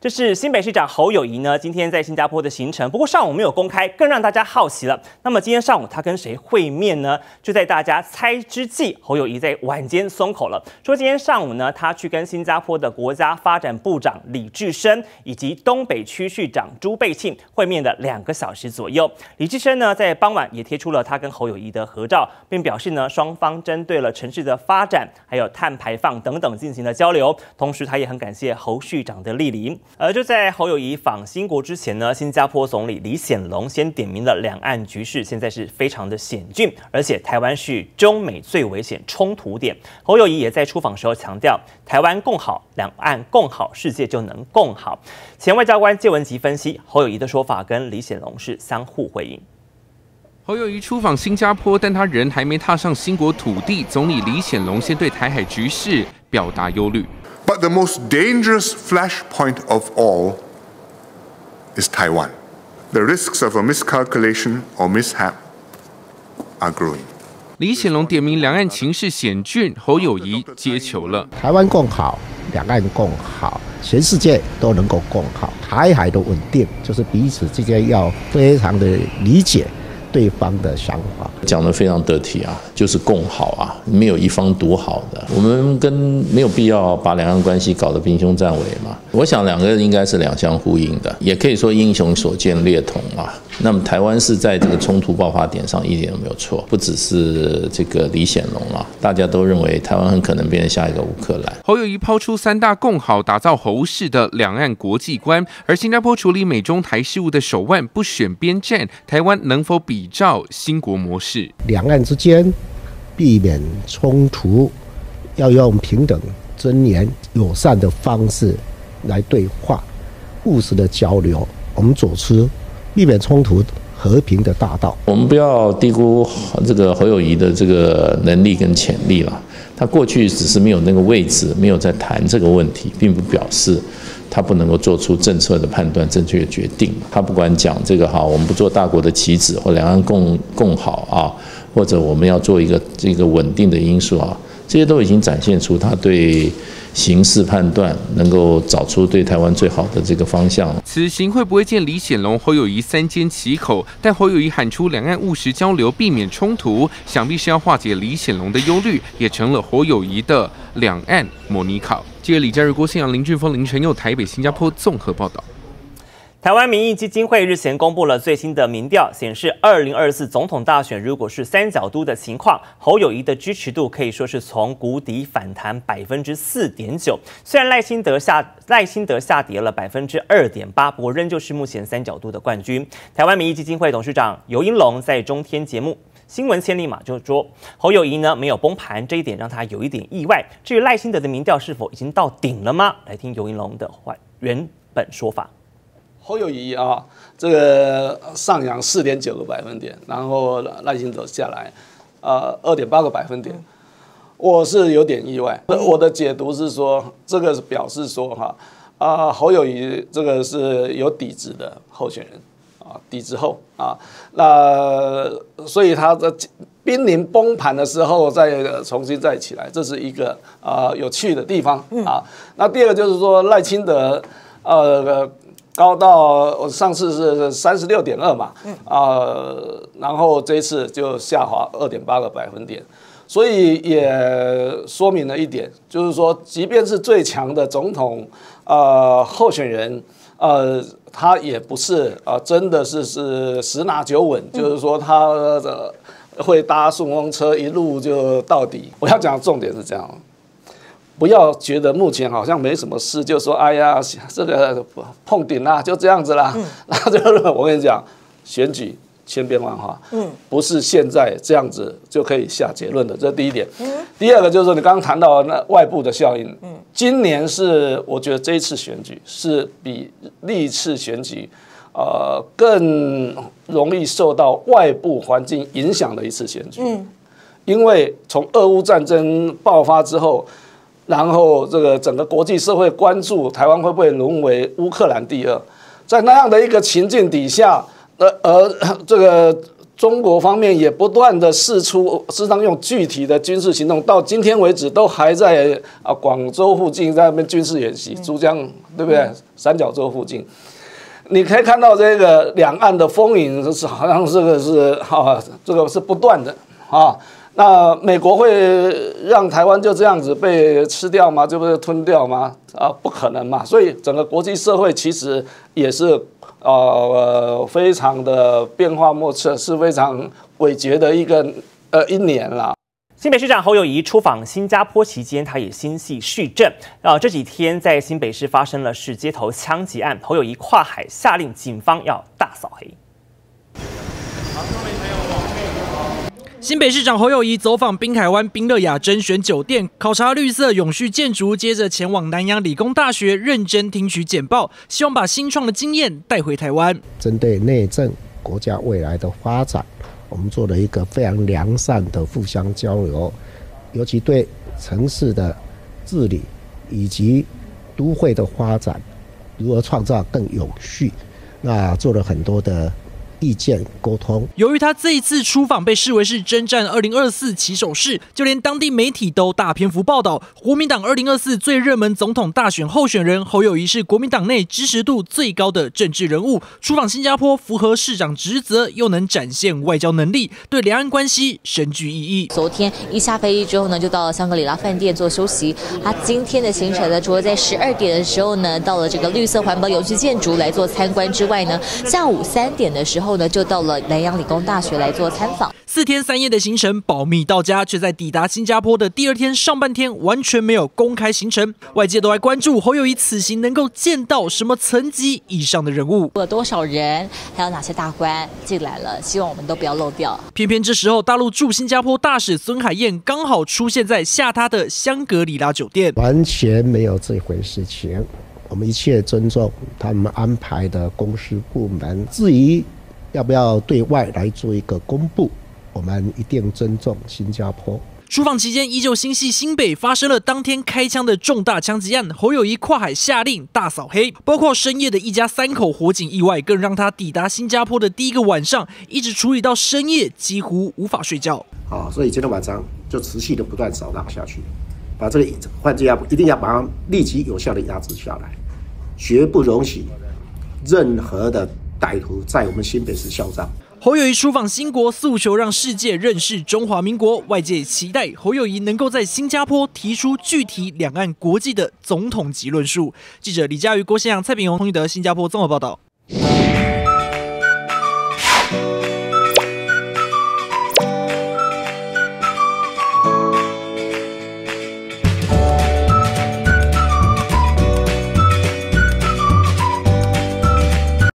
这是新北市长侯友宜呢，今天在新加坡的行程，不过上午没有公开，更让大家好奇了。那么今天上午他跟谁会面呢？就在大家猜之际，侯友宜在晚间松口了，说今天上午呢，他去跟新加坡的国家发展部长李志深以及东北区市长朱贝庆会面的2个小时左右。李志深呢，在傍晚也贴出了他跟侯友宜的合照，并表示呢，双方针对了城市的发展，还有碳排放等等进行了交流。同时，他也很感谢侯市长的莅临。就在侯友宜访新国之前呢，新加坡总理李显龙先点明了两岸局势现在是非常的险峻，而且台湾是中美最危险冲突点。侯友宜也在出访时候强调，台湾共好，两岸共好，世界就能共好。前外交官介文吉分析，侯友宜的说法跟李显龙是相互回应。 侯友宜出访新加坡，但他人还没踏上新国土地，总理李显龙先对台海局势表达忧虑。 But the most dangerous flashpoint of all is Taiwan. The risks of a miscalculation or mishap are growing. 李显龙点名两岸情势险峻，侯友宜接球了。 台湾共好，两岸共好，全世界都能够共好。台海的稳定，就是彼此之间要非常的理解对方的想法， 讲得非常得体啊，就是共好啊，没有一方独好的。我们没有必要把两岸关系搞得兵凶战危嘛。我想两个应该是两相呼应的，也可以说英雄所见略同啊。那么台湾是在这个冲突爆发点上一点都没有错，不只是这个李显龙啊，大家都认为台湾很可能变成下一个乌克兰。 侯友宜抛出3大共好，打造侯式的两岸国际观，而新加坡处理美中台事务的手腕不选边站，台湾能否比照新国模式？ 两岸之间避免冲突，要用平等、尊严、友善的方式来对话，务实的交流，我们走出避免冲突、和平的大道。 我们不要低估这个侯友宜的这个能力跟潜力了。他过去只是没有那个位置，没有在谈这个问题，并不表示他不能够做出政策的判断、正确的决定。他不管讲这个好，我们不做大国的棋子，或两岸共好啊，或者我们要做一个这个稳定的因素啊，这些都已经展现出他对形势判断能够找出对台湾最好的这个方向。 此行会不会见李显龙、侯友宜3缄其口？但侯友宜喊出两岸务实交流，避免冲突，想必是要化解李显龙的忧虑，也成了侯友宜的两岸模拟考。记者李佳瑞、郭信阳、林俊峰、林晨佑台北、新加坡综合报道。 台湾民意基金会日前公布了最新的民调，显示2024总统大选如果是三角都的情况，侯友宜的支持度可以说是从谷底反弹4.9%。虽然赖清德下跌了2.8%，不过仍旧是目前三角都的冠军。台湾民意基金会董事长游英龙在中天节目新闻千里马就说，侯友宜呢没有崩盘，这一点让他有一点意外。至于赖清德的民调是否已经到顶了吗？来听游英龙的原本说法。 侯友宜啊，这个上扬4.9个百分点，然后赖清德下来，2.8个百分点，我是有点意外。我的解读是说，这个表示说侯友宜这个是有底子的候选人啊，底子厚啊，那所以他的濒临崩盘的时候再重新再起来，这是一个有趣的地方啊。那第二个就是说赖清德高到我上次是36.2嘛，然后这一次就下滑2.8个百分点，所以也说明了一点，就是说，即便是最强的总统候选人，他也不是真的是十拿九稳，就是说他会搭顺风车一路就到底。我要讲的重点是这样。不要觉得目前好像没什么事，就说哎呀，这个碰顶啦，就这样子啦。然后就是我跟你讲，选举千变万化，不是现在这样子就可以下结论的，这是第一点。第二个就是你刚刚谈到那外部的效应，今年是我觉得这一次选举是比历次选举更容易受到外部环境影响的一次选举，因为从俄乌战争爆发之后。然后这个整个国际社会关注台湾会不会沦为乌克兰第二，在那样的一个情境底下，这个中国方面也不断的释出，事实上用具体的军事行动，到今天为止都还在广州附近在那边军事演习，珠江对不对？三角洲附近，你可以看到这个两岸的风云是好像这个是不断的啊。那美国会让台湾就这样子被吃掉吗？就被吞掉吗？不可能嘛。所以整个国际社会其实也是非常的变化莫测，是非常诡谲的一年啦。 新北市长侯友宜出访新加坡期间，他也心系续政。这几天在新北市发生了市街头枪击案，侯友宜跨海下令警方要大扫黑。 新北市长侯友宜走访滨海湾宾乐雅甄选酒店，考察绿色永续建筑，接着前往南洋理工大学认真听取简报，希望把新创的经验带回台湾。 针对内政、国家未来的发展，我们做了一个非常良善的互相交流，尤其对城市的治理以及都会的发展如何创造更有序，那做了很多的意见沟通。 由于他这一次出访被视为是征战2024起手式，就连当地媒体都大篇幅报道，国民党2024最热门总统大选候选人侯友宜是国民党内支持度最高的政治人物。出访新加坡符合市长职责，又能展现外交能力，对两岸关系深具意义。 昨天一下飞机之后呢，就到了香格里拉饭店做休息。他今天的行程呢，除了在12点的时候呢，到了这个绿色环保永续建筑来做参观之外呢，下午3点的时候呢，就到了南洋理工大学来做参访。 4天3夜的行程保密到家，却在抵达新加坡的第2天上半天完全没有公开行程。外界都在关注侯友宜此行能够见到什么层级以上的人物， 有多少人，还有哪些大官进来了，希望我们都不要漏掉。 偏偏这时候，大陆驻新加坡大使孙海燕刚好出现在下榻的香格里拉酒店， 完全没有这回事情。我们一切尊重他们安排的公司部门，至于要不要对外来做一个公布，我们一定尊重新加坡。 出访期间依旧心系新北发生了当天开枪的重大枪击案，侯友宜跨海下令大扫黑，包括深夜的一家3口火警意外，更让他抵达新加坡的第一个晚上一直处理到深夜，几乎无法睡觉。 所以今天晚上就持续的不断扫荡下去，把这个犯罪一定要把它立即有效的压制下来，绝不容许任何的歹徒在我们新北市嚣张。 侯友宜出访新国，诉求让世界认识中华民国，外界期待侯友宜能够在新加坡提出具体两岸国际的总统级论述。记者李佳瑜、郭宪阳、蔡炳宏、洪宇德，新加坡综合报道。